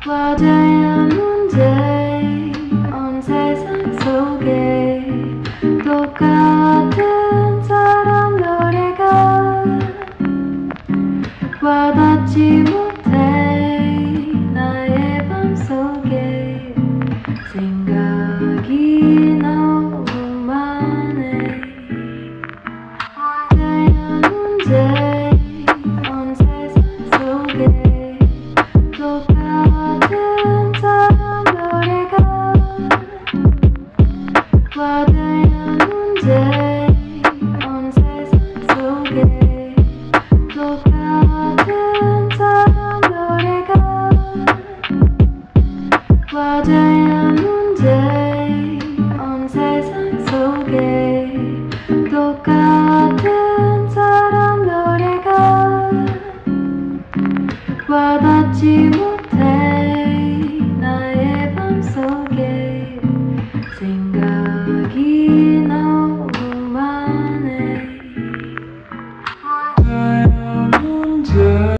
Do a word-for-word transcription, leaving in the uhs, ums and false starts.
과제야 문제 온 세상 속에 똑같은 사람 노래가 와닿지 못해 나의 맘속에 생각이 너무 많네. 문제야 문제 온 세상 속에 똑같은 사람 노래가 과제야 문제 온 세상 속에 똑같은 사람 노래가 과제야 문제 온 세상 속에 똑같은 사람 노래가 와닿지 못